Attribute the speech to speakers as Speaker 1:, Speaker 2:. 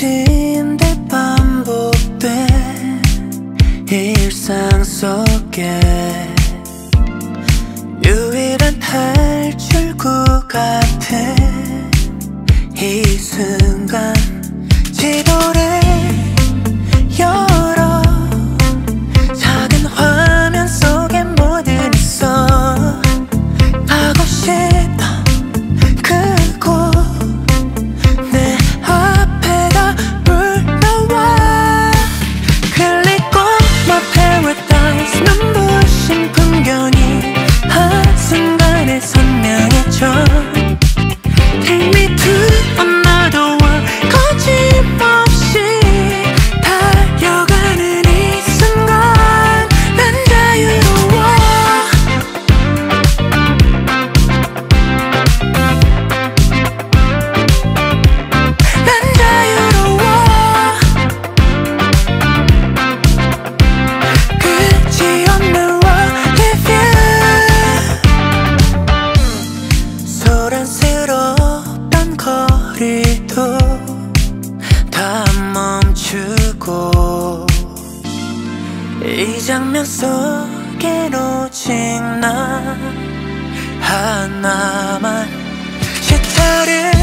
Speaker 1: 스며든데 반복된 일상 속에 유일한 탈출구 같은 이 순간 지도를 열어 작은 화면 속에 뭐든 있어 가고 싶던 그곳 내 앞에다 불러와 클릭 on my paradise 눈부신 풍경이 한순간에 선명해져 Take me to another world 거침없이 달려가는 이 순간 난 자유로워 난 자유로워 끝이 없는 world with you 소란스럽던 거리도 다 멈추고 이 장면 속엔 오직 나 하나만 시차를